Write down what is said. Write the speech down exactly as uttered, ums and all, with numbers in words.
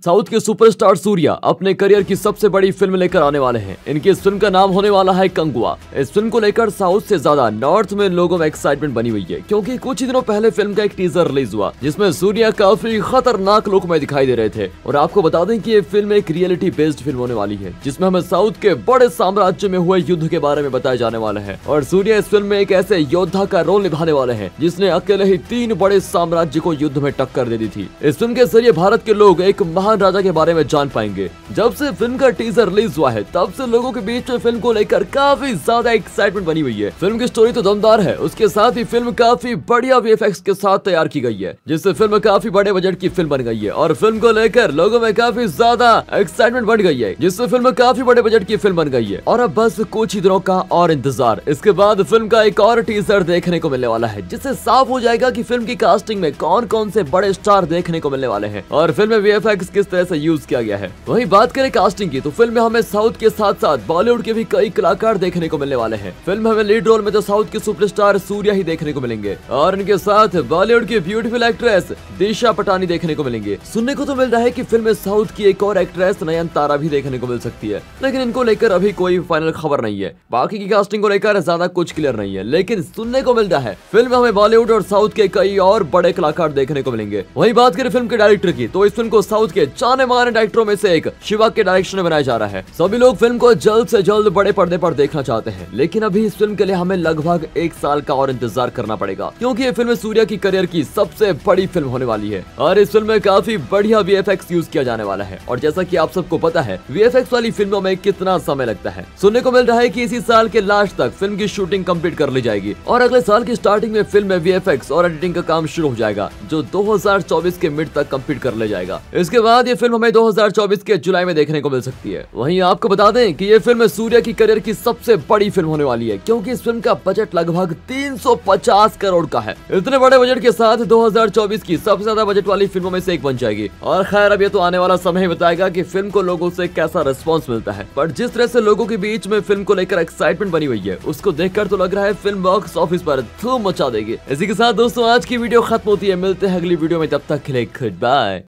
South के superstar Surya अपने career की सबसे बड़ी फिल्म लेकर आने वाले हैं। इनकी इस फिल्म का नाम होने वाला है कंगुआ। इस फिल्म को लेकर साउथ से ज्यादा नॉर्थ में लोगों में एक्साइटमेंट बनी हुई है, क्योंकि कुछ ही दिनों पहले फिल्म का एक टीजर रिलीज हुआ जिसमें सूर्या काफी खतरनाक लुक में दिखाई दे रहे थे। और आपको बता दें कि ये फिल्म एक रियलिटी बेस्ड फिल्म होने वाली है, जिसमें हमें साउथ के बड़े साम्राज्य में हुए युद्ध के बारे में बताया जाने वाला है। और सूर्या इस फिल्म में एक ऐसे योद्धा का रोल निभाने वाले हैं जिसने अकेले ही तीन बड़े साम्राज्य को युद्ध में टक्कर दे दी थी। इस फिल्म के जरिए भारत के लोग एक महान राजा के बारे में जान पाएंगे। जब से फिल्म का टीजर रिलीज हुआ है तब से लोगों के बीच में फिल्म को लेकर काफी ज्यादा एक्साइटमेंट बनी हुई है। फिल्म की स्टोरी तो दमदार है, उसके साथ ही फिल्म काफी बढ़िया वीएफएक्स के साथ तैयार की गई है, जिससे फिल्म काफी बड़े बजट की फिल्म बन गई है। और फिल्म को लेकर लोगों में काफी ज्यादा एक्साइटमेंट बढ़ गई है, जिससे फिल्म काफी बड़े बजट की फिल्म बन गई है। और अब बस कुछ ही दिनों का और इंतजार, इसके बाद फिल्म का एक और टीजर देखने को मिलने वाला है, जिससे साफ हो जाएगा कि फिल्म की कास्टिंग में कौन कौन से बड़े स्टार देखने को मिलने वाले हैं और फिल्म में वीएफएक्स किस तरह से यूज किया गया है। वहीं बात करें कास्टिंग की, तो फिल्म में हमें साउथ के साथ साथ बॉलीवुड के भी कई कलाकार देखने को मिलने वाले हैं। फिल्म में हमें लीड रोल में तो साउथ के सुपरस्टार सूर्या ही देखने को मिलेंगे और इनके साथ बॉलीवुड की ब्यूटीफुल एक्ट्रेस दिशा पटानी देखने को मिलेंगे। सुनने को तो मिल रहा है कि फिल्म में साउथ की एक और एक्ट्रेस नयनतारा भी देखने को मिल सकती है, लेकिन इनको लेकर अभी कोई फाइनल खबर नहीं है। बाकी की कास्टिंग को लेकर ज्यादा कुछ क्लियर नहीं है, लेकिन सुनने को मिल रहा है फिल्म में हमें बॉलीवुड और साउथ के कई और बड़े कलाकार देखने को मिलेंगे। वहीं बात करें फिल्म के डायरेक्टर की, तो इस फिल्म को साउथ के जाने माने डायरेक्टरों में से एक शिवा के डायरेक्शन में बनाया जा रहा है। सभी लोग फिल्म को जल्द से जल्द बड़े पर्दे पर देखना चाहते हैं, लेकिन अभी इस फिल्म के लिए हमें लगभग एक साल का और इंतजार करना पड़ेगा, क्योंकि ये फिल्म सूर्या की करियर की सबसे बड़ी फिल्म होने वाली है। और इस फिल्म में काफी बढ़िया वीएफएक्स यूज किया जाने वाला है। और जैसा कि आप सबको पता है वीएफएक्स वाली फिल्मों में कितना समय लगता है। सुनने को मिल रहा है कि इसी साल के लास्ट तक फिल्म की शूटिंग कंप्लीट कर ली जाएगी और अगले साल की स्टार्टिंग में फिल्म में वीएफएक्स और एडिटिंग का काम शुरू हो जाएगा, जो दो हज़ार चौबीस के मिड तक कंप्लीट कर ले जाएगा। इसके बाद ये फिल्म हमें दो हज़ार चौबीस के जुलाई में देखने को मिल सकती है। वहीं आपको बता दें कि ये फिल्म सूर्या की करियर की सबसे बड़ी फिल्म होने वाली है, क्योंकि इस फिल्म का बजट लगभग तीन सौ पचास करोड़ का है। इतने बड़े बजट के साथ दो हज़ार चौबीस की सबसे ज्यादा बजट वाली फिल्मों में से एक बन जाएगी। और खैर, अब ये तो आने वाला समय ही बताएगा कि फिल्म को लोगों से कैसा रिस्पॉन्स मिलता है, पर जिस तरह से लोगों के बीच में फिल्म को लेकर एक्साइटमेंट बनी हुई है, उसको देखकर तो लग रहा है फिल्म बॉक्स ऑफिस पर धूम मचा देगी। इसी के साथ दोस्तों आज की वीडियो खत्म होती है, मिलते हैं अगली वीडियो में, तब तक के लिए गुड बाय।